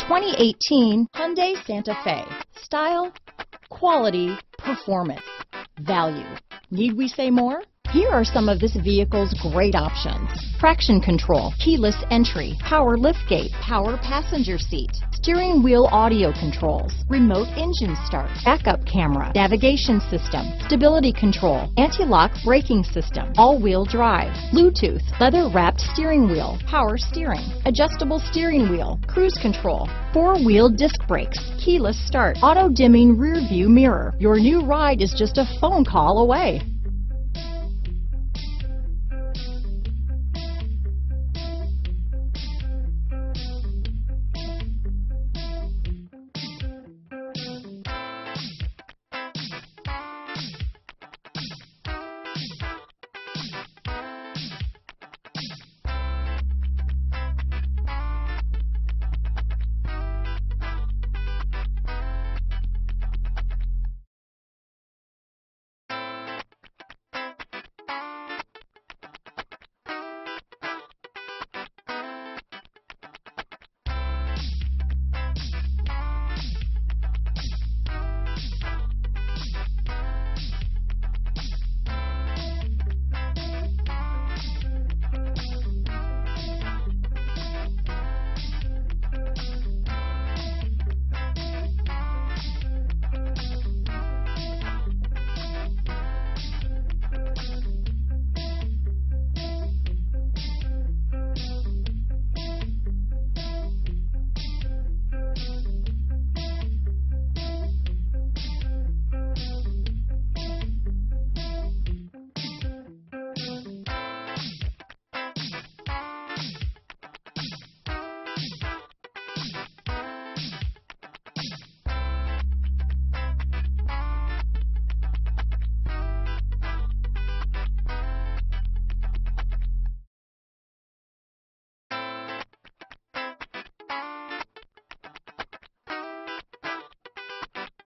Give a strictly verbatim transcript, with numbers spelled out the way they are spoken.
twenty eighteen Hyundai Santa Fe. Style, quality, performance, value. Need we say more? Here are some of this vehicle's great options: traction control, keyless entry, power liftgate, power passenger seat, steering wheel audio controls, remote engine start, backup camera, navigation system, stability control, anti-lock braking system, all-wheel drive, Bluetooth, leather-wrapped steering wheel, power steering, adjustable steering wheel, cruise control, four-wheel disc brakes, keyless start, auto-dimming rear view mirror. Your new ride is just a phone call away.